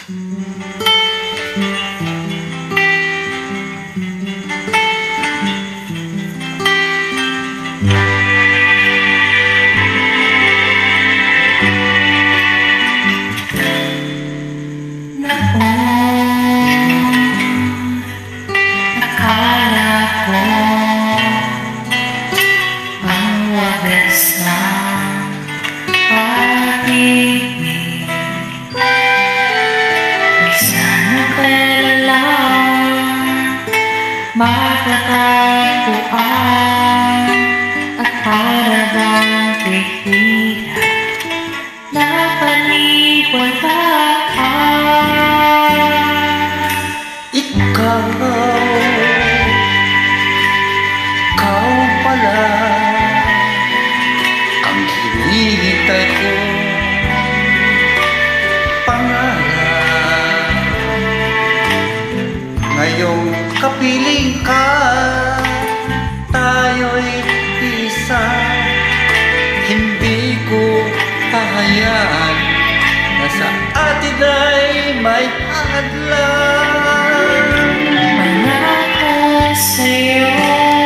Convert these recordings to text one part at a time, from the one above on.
Matatagpuan at para bang tihira na paniwalaan. Ikaw pala ang hinihintay ko, pangalan. Ngayong kapiling ka, tayo'y isa. Hindi ko hahayaan na sa atin ay may hadlang. Pangako sa'yo,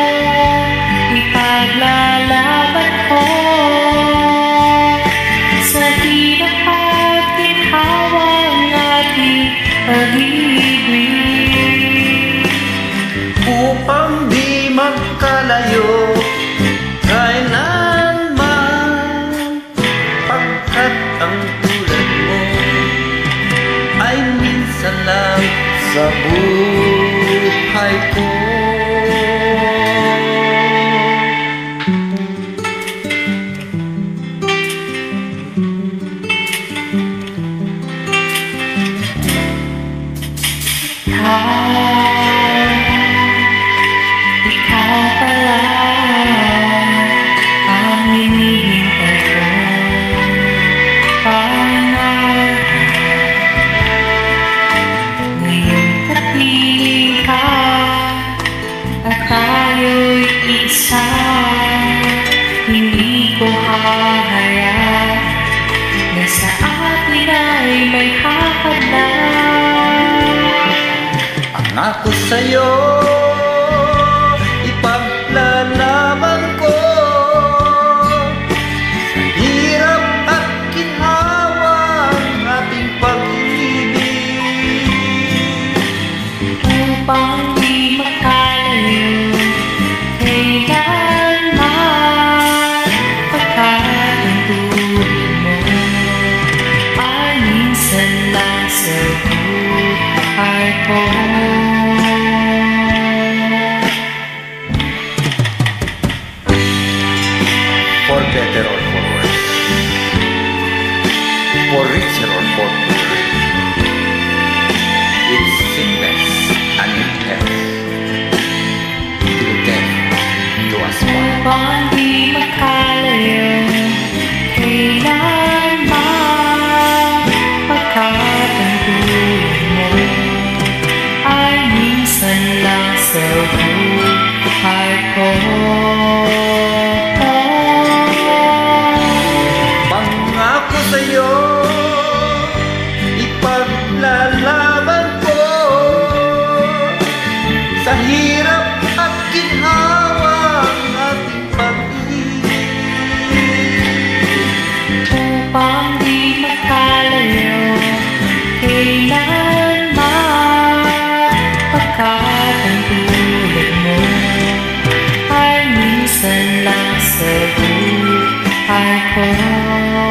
ipaglalaban ko sa hirap at ginhawa ang ating pag-ibig. Upang di magkalayo kailanman, pagkat ang tulad mo ay minsan lang sa buhay ko. Ikaw pala ang hinihintay ko, pangalan. Ngayong kapiling ka at tayo'y isa. Hindi ko hahayaan na sa atin ay may hahadlang. Pangako sa'yo, ipaglalaban ko sa hirap at ginhawa ang ating pag-ibig. Upang di makalayo kailanman, pagkat ang tulad mo ay minsan lang sa buhay ko. For better or for worse, for richer or for poorer, in sickness and in health, till death do us part. Upang di makalayo kailanman, pagkat ang tulad mo ay minsan lang sa buhay ko. Pangako sa'yo, ipaglalaban ko sa hirap at ginhawa ang ating pag-ibig. Upang di makalayo kailanman, pagkat ang tulad mo ay minsan lang sa buhay ko.